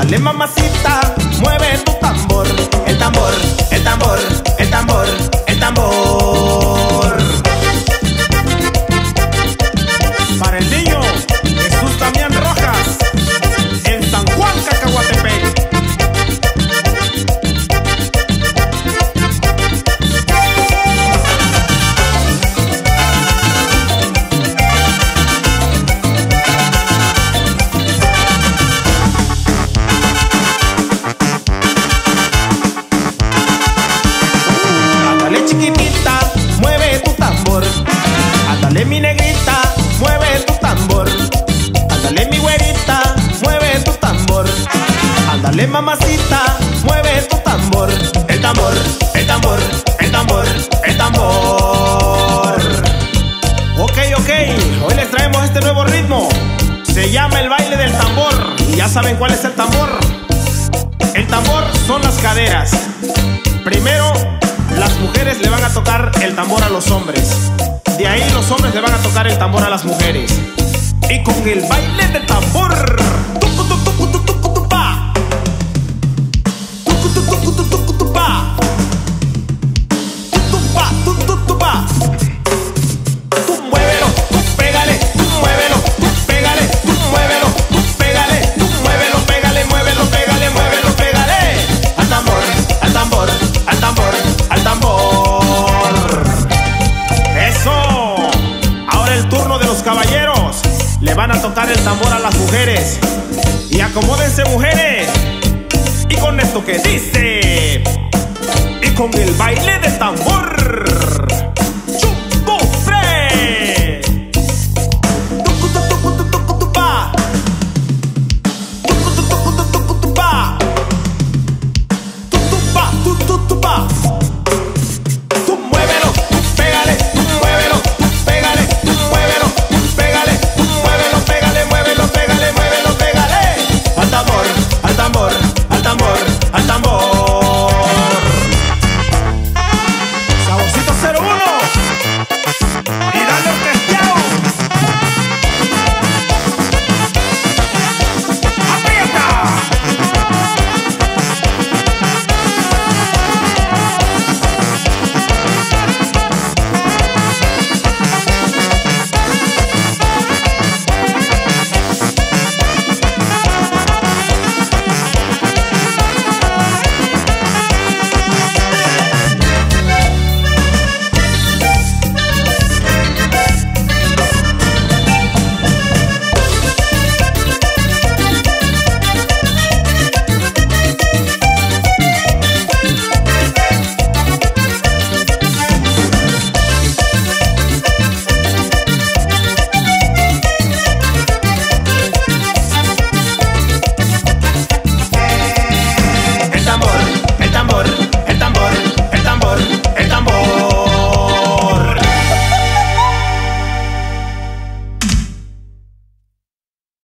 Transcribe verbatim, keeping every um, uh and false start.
Ándale mamacita, mueve tu tambor. El tambor, el tambor, el tambor, el tambor. Para el niño Jesús Damián Rojas, en San Juan, Cacahuatepec. Chiquitita, mueve tu tambor. Ándale mi negrita, mueve tu tambor. Ándale mi güerita, mueve tu tambor. Ándale mamacita, mueve tu tambor. El tambor, el tambor, el tambor, el tambor. Ok, ok, hoy les traemos este nuevo ritmo. Se llama el baile del tambor. Y ya saben cuál es el tambor. El tambor son las caderas. Primero, las mujeres le van a tocar el tambor a los hombres. De ahí los hombres le van a tocar el tambor a las mujeres. Y con el baile de tambor, tucu, tucu, tucu, tucu, tucu, pa. Tucu, tucu, tucu, tucu, tucu, pa. Tucu, pa, tucu, tucu, pa. Tú muévelo, tú pégale, tú muévelo, tú pégale, tú muévelo, tú pégale, tú muévelo, pégale, muévelo, pégale, muévelo, pégale. Al tambor, al tambor, al tambor, al tambor. Eso. Ahora el turno de los caballeros. Le van a tocar el tambor a las mujeres. Y acomódense, mujeres. Y con esto que dice. Y con el baile de tambor.